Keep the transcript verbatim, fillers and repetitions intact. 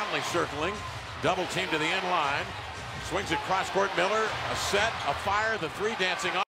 Conley circling. Double team to the end line. Swings it cross court. Miller, a set, a fire, the three dancing off.